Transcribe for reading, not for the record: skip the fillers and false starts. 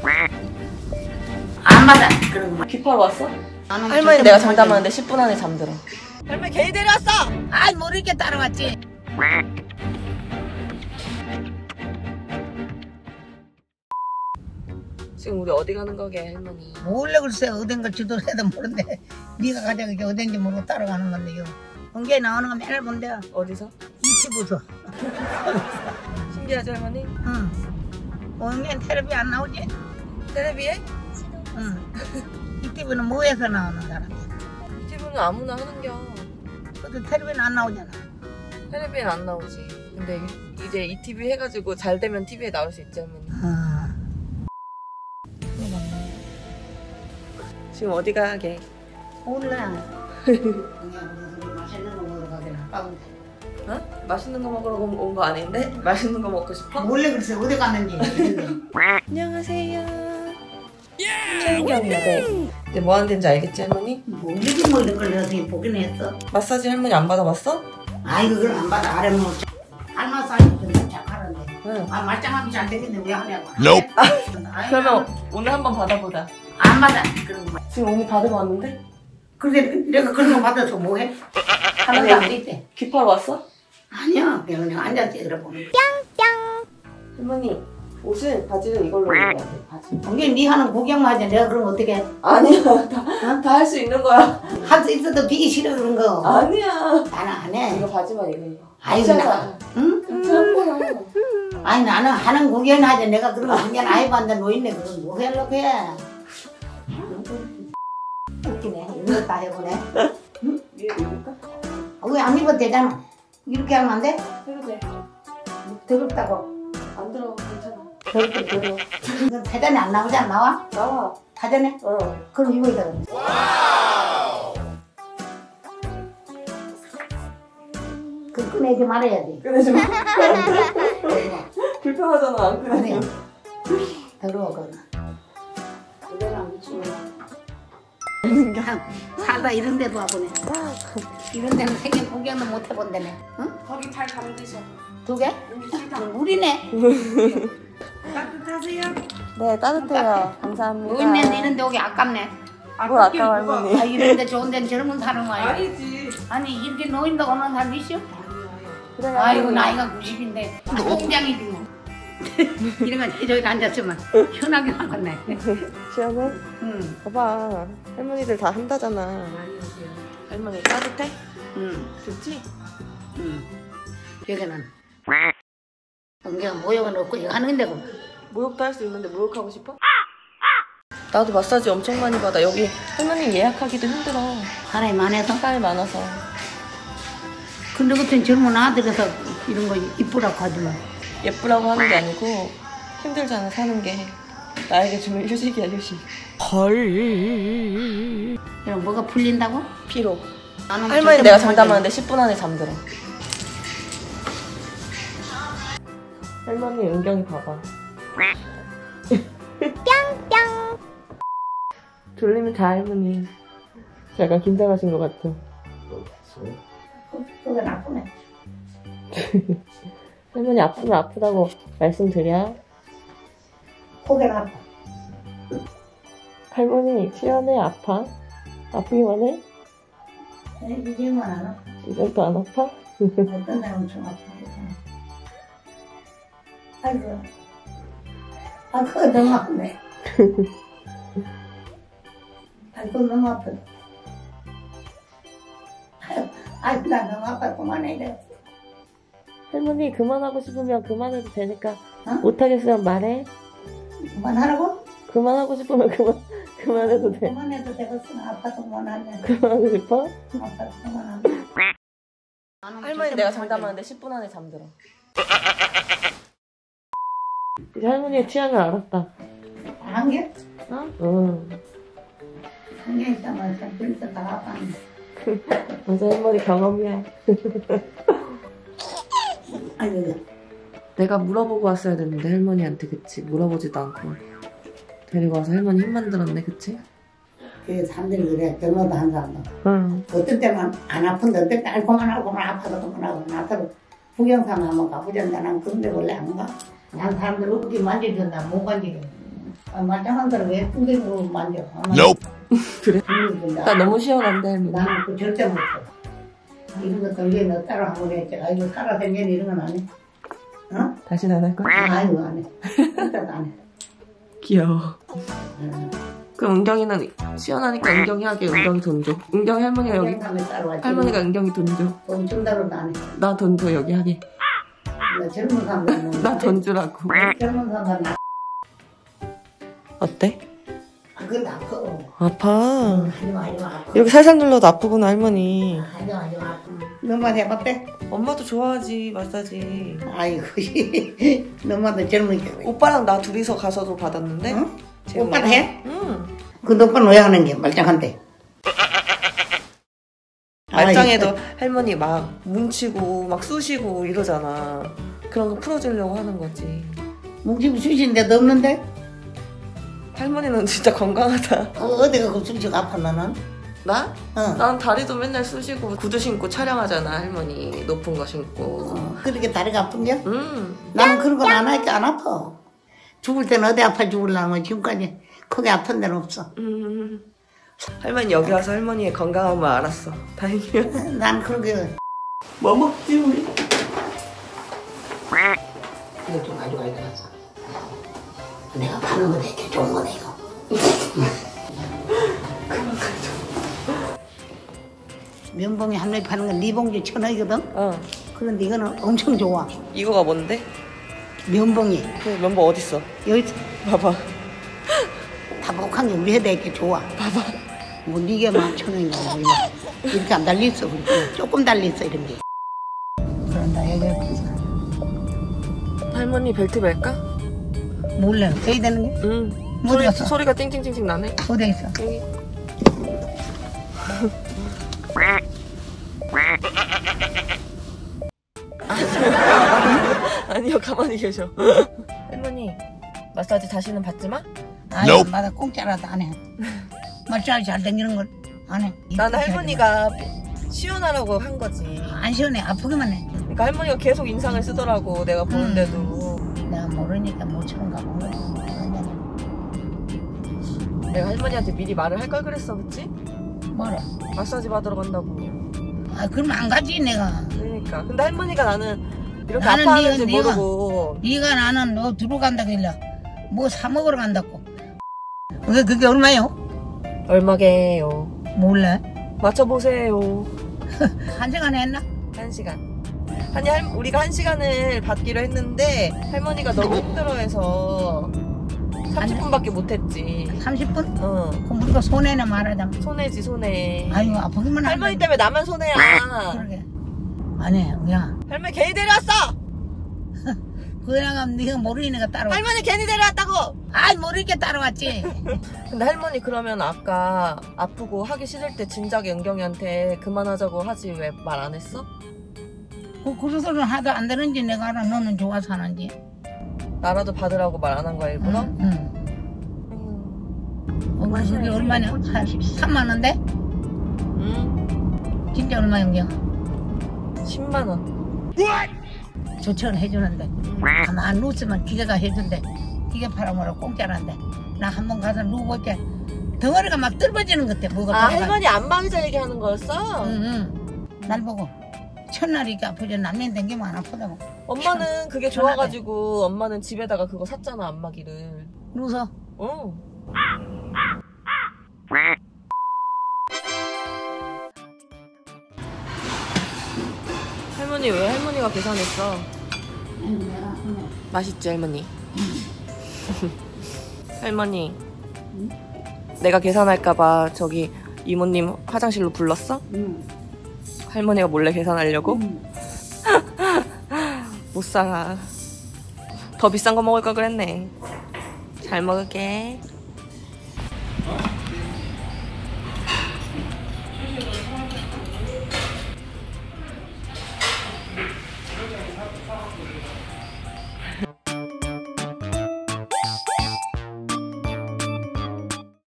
안 받아. 그런 거. 귀파로 왔어? 할머니 내가 장담하는데 10분 안에 잠들어. 할머니 개이 데려왔어! 아이 모르게 따라왔지. 지금 우리 어디 가는 거게 할머니? 몰래 글쎄 어딘가 지도해도 모르는데 네가 가자고 이게 어딘지 모르고 따라가는 건데요. 은게 나오는 거 맨날 본대요. 어디서? 유튜브에서. 신기하지 할머니? 응. 은게 텔레비 안 나오지? 텔레비에? 응. 유튜브는 뭐에서 나오는 사람? 유튜브는 아무나 하는겨. 그래도 텔레비는 안 나오잖아. 텔레비엔 안 나오지. 근데 이제 이 TV 해가지고 잘 되면 TV에 나올 수 있지 할머니. 지금 어디 가게? 몰라. 그냥 맛있는 거 먹으러 가긴 아까운데. 어? 맛있는 거 먹으러 온 거 아닌데? 맛있는 거 먹고 싶어? 몰래 글쎄 어디 갔는지. 안녕하세요. 최은경이야. 네. 이제 뭐 하는 데인지 알겠지 할머니? 모르지 뭐 이런 걸 내가 되게 보긴 했어. 마사지 할머니 안 받아봤어? 아이고 그걸 안 받아. 아래 뭐 할마사지 근데 착하는데. 응. 아 말짱하면 잘 되겠네 왜 하냐고. 그러면 오늘 한번 받아보자. 안 받아. 그런 거. 지금 오늘 받으러 왔는데? 근데 내가 그런 거 받아서 뭐해? 하는 거 안 있대. 귀파로 왔어? 아니야. 그냥 앉아서 들어보는 거. 할머니 옷은 바지는 이걸로 입어야 돼. 바지. 이게 네 하는 구경만 하지 내가 그런 거 어떻게 해? 아니야. 다 할 수 있는 거야. 할 수 있어도 비기 싫어 그런 거. 아니야. 나는 안 해. 이거 바지만 입어. 아이고 나. 응? 괜찮은 거야. 아니 나는 하는 구경 하지 내가 그런 거 구경 안 해봤는데 노인네 그런 거 뭐 하려고 해? 웃기네. 이거 다 해보네. 응? 위에 입을까? 왜 안 입어도 되잖아. 이렇게 하면 안 돼? 해도 돼. 더럽다고. 안 들어가 괜찮아. 더럽게 더러워. 이건 사전에 안 나오지 안 나와? 나와. 사전에? 어. 그럼 입어야 돼. 그 꺼내지 말아야지. 꺼내지 마. 불편하잖아 안 아니. 꺼내면. 더러워 그거는. 그대로 안 미치면. 살다 이런 데도 와보네. 이런 데는 생긴 구경도 못 해본다네. 응? 거기 잘 감기셔. 2개? 물이네. 따뜻하세요? 네 따뜻해요. 감사합니다. 노인네는 이런 데 오기 아깝네. 뭘 아까워 할머니. 아 이런 데 좋은 데는 젊은 사람 와요. 아니지. 아니 이렇게 노인도 오는 사람 있어? 그래. 아이고 나이가 90인데 통장이지 뭐. 이런 건 저기 앉았으면 편하게 나갔네. 시원해? 응. 봐봐 할머니들 다 한다잖아. 할머니 따뜻해? 응. 좋지? 응. 여기는 은경 모욕은 없고 이거 하는 데고. 목욕도 할 수 있는데 목욕하고 싶어? 나도 마사지 엄청 많이 받아. 여기 할머니 예약하기도 힘들어. 사람이 많아서. 사람이 많아서. 근데 그땐 젊은 아들에서 이런 거 이쁘라고 하더만. 예쁘라고 하는 게 아니고 힘들잖아 사는 게. 나에게 주면 휴식이야 휴식. 이런 뭐가 풀린다고? 피로. 나는 할머니 내가 장담하는데 10분 안에 잠들어. 할머니 은경이 봐봐. 뿅뿅. 졸리면 자 할머니. 약간 긴장하신 것 같아. 그게 나쁘네. 할머니 아프면 아프다고 말씀드려. 고개가 아파. 할머니 시원해 아파? 아프기만 해? 이제는 안 아파. 이젠 또 안 아파? 어떤 사람은 엄청 아파. 아이고. 아 그거 너무 아프네. 아이고 너무 아프다. 아이고 나 너무 아파. 그만해 이래. 할머니 그만하고 싶으면 그만해도 되니까 어? 못하겠으면 말해. 그만하라고? 그만하고 싶으면 그만해도 돼. 그만해도 되겠으나 아파서 그만하네. 그만하고 싶어? 아파서 그만하네. 할머니 내가 장담하는데 10분 안에 잠들어. 이제 할머니의 취향을 알았다. 한 개? 어? 응. 한 개 있다면 그래서 다 아팠네. 맞아 할머니 경험이야. 아이고. 내가 물어보고 왔어야 됐는데 할머니한테 그치? 물어보지도 않고 데리고 와서 할머니 힘만 들었네 그치? 그 사람들이 그래. 경험도 한 사람도. 응. 어떤 때만 안 아픈데 어떤 때 그만하고 아파도 그만하고 나도 구경사만 한번 가보자. 난 그런데 원래 안 가. 난 사람들 어디 만지든다 못 만지게. 아, 말짱한 거를 왜 뚱땡으로 만져? 그래? 나 너무 시원한데 할머니. 나는 그 절대 못해. 이런 것도 이제 너 따로 한번 했지. 아, 이거 살아생전 이런 건 안 해. 어? 다시는 안 할 거야? 아이고, 안 해. 일단 안 해. 귀여워. 그럼 은경이는 시원하니까 은경이 하게. 은경이 돈 줘. 은경이 할머니가 여기. 할머니가 은경이 돈 줘. 돈 준다고도 안 해. 나 돈 줘 여기 하게. 나 젊은 사람은 나 돈 주라고. 젊은 사람은 어때? 그건 아파. 아파. 하지마 아파. 이렇게 살살 눌러도 아프구나 할머니. 하지마 아파. 너만 해봤대? 엄마도 좋아하지 마사지. 아이고 너만도 젊으니까. 오빠랑 나 둘이서 가서도 받았는데. 응? 지금 오빠도 해? 응. 그 오빠는 왜 하는 게 말짱한데? 말짱해도 할머니 막 뭉치고 막 쑤시고 이러잖아. 그런 거 풀어주려고 하는 거지. 뭉치고 쑤시는데도 없는데? 할머니는 진짜 건강하다. 어디가 그 쑤시고 아파 너는? 나? 응. 난 다리도 맨날 쑤시고 구두 신고 촬영하잖아 할머니. 높은 거 신고. 그렇게 다리가 아픈겨? 응. 나는 그런 건 안 하니까 안 아파. 죽을 때는 어디 아파 죽을라면 지금까지 크게 아픈 데는 없어. 할머니 여기 와서 할머니의 건강함을 알았어. 다행이야. 난 그런 게. 뭐 먹지 우리? 이거 좀 가져가야 되겠어. 내가 파는 거 되게 좋은 거네 이거. 면봉이 한 명이 파는 건 네 봉지 1,000원이거든? 어. 그런데 이거는 엄청 좋아. 이거가 뭔데? 면봉이. 그 면보 어딨어? 여기 있어. 봐봐. 다복한 게 우리 애들 이렇게 좋아. 봐봐. 뭐 이게 막 1,000원인가 뭐 이렇게 안 달려있어. 조금 달려있어 이런 게. 그런다 얘기해. 할머니 벨트 멜까? 몰래 써야 되는 게? 응. 어디 갔어? 소리가 띵띵띵띵 나네. 어디 있어? 여기. 아니요 가만히 계셔. 할머니 마사지 다시는 받지 마? 아니 마다 공짜라도 안 해. 마사지 잘 당기는 걸 안 해. 나는 할머니가 시원하라고 한 거지. 안 시원해. 아프기만 해. 그러니까 할머니가 계속 인상을 쓰더라고 내가 보는데도. 내가 모르니까 못 처음 가본 거지. 내가 할머니한테 미리 말을 할 걸 그랬어 그치? 뭐라? 마사지 받으러 간다고. 아 그럼 안 가지 내가. 그러니까 근데 할머니가 나는 이렇게 나는 아파하는지 네가- 모르고. 네가 나는 너 들어간다 길래 뭐 사 먹으러 간다고. 그게 얼마요? 얼마게요? 몰라. 맞춰보세요. 1시간 했나? 1시간. 아니 우리가 1시간을 받기로 했는데 할머니가 너무 힘들어해서 30분밖에 못했지. 30분? 어. 그럼 우리가 손해나 말하자면. 손해지 손해. 아유 아프기만 할머니 때문에 나만 손해야. 그러게. 아니 야 할머니 괜히 데려왔어. 그래가 네가 모르니까 따라와. 할머니 괜히 데려왔다고. 아이 모르니까 따라왔지. 근데 할머니 그러면 아까 아프고 하기 싫을 때 진작에 은경이한테 그만하자고 하지 왜 말 안 했어? 그 소리는 하도 안 되는지 내가 알아. 너는 좋아서 하는지. 나라도 받으라고 말 안 한 거야 일부러? 응. 그게 얼마냐? 한 3만 원대? 응. 진짜 얼마인겨? 10만 원. 조처는 해주는데 가만 누우면 기계가 해준대. 기계 팔아먹으라 공짜란데. 나 한 번 가서 누워볼 때 덩어리가 막 뚫어지는 것 같아. 뭐가 아 돌아가. 할머니 안방의자 얘기하는 거였어? 응. 날 보고 첫날 이렇게 아프지 남는 댕기면 안 아프다고. 엄마는 그게 편하대. 좋아가지고 엄마는 집에다가 그거 샀잖아 안마기를. 누워서 어. 할머니 왜 할머니가 계산했어? 맛있지 할머니? 할머니 내가 계산할까봐 저기 이모님 화장실로 불렀어? 할머니가 몰래 계산하려고? 못 살아. 더 비싼 거 먹을 걸 그랬네. 잘 먹을게.